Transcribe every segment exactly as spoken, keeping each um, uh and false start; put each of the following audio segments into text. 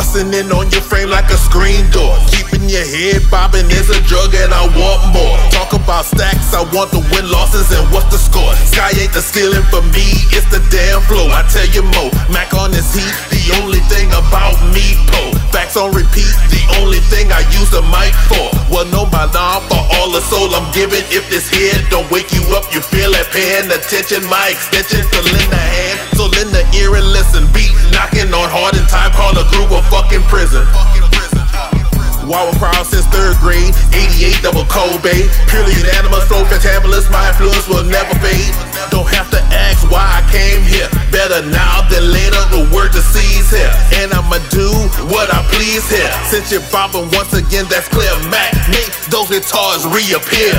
busting in on your frame like a screen door. Keeping your head bobbing is a drug and I want more. Talk about stacks, I want the win losses and what's the score. Sky ain't the ceiling for me, it's the damn flow. I tell you more, Mac on this heat, the only thing about me, po. Facts on repeat, the only thing I use the mic for. Well, no by now for all the soul I'm giving. If this head don't wake you up, you feel that paying attention. My extension to lend a hand, so lend the ear and listen. Beat knocking on hard in time, call a group of fucking prison. Wild crowd since third grade, eighty-eight double Kobe. Purely unanimous, flow fantabulous, my influence will never fade. Don't have to ask why I came here. Better now than later, the word to seize here. And I'ma do what I please here. Since you're bobbing once again, that's clear. Mac, make those guitars reappear.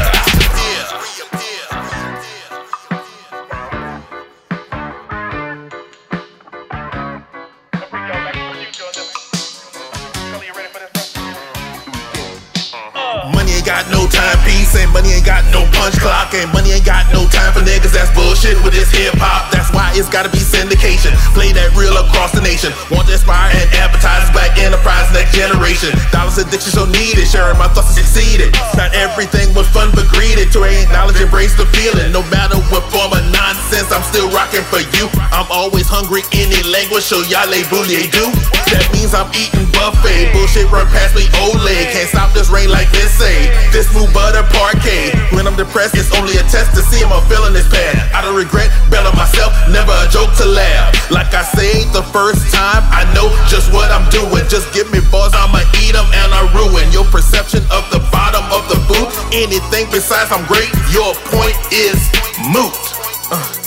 Money ain't got no timepiece, and money ain't got no punch clock, and money ain't got no time for niggas that's bullshit with this hip hop. That's why it's gotta be syndication. Play that real across the nation. Want to inspire and advertise black enterprise next generation. Dollars addiction so needed, sharing my thoughts and succeeded. Not everything was fun but greedy. To acknowledge, embrace the feeling. No matter what form of nonsense, I'm still rocking for you. I'm always hungry, any language, so y'all boulier do. That means I'm eating buffet. Bullshit run past me, Olay. Can't stop this rain like this. This move butter parquet. When I'm depressed, it's only a test to see him I'm feeling this path. I don't regret, better myself, never a joke to laugh. Like I say the first time, I know just what I'm doing. Just give me bars, I'ma eat them and I ruin your perception of the bottom of the boot. Anything besides I'm great, your point is moot. uh.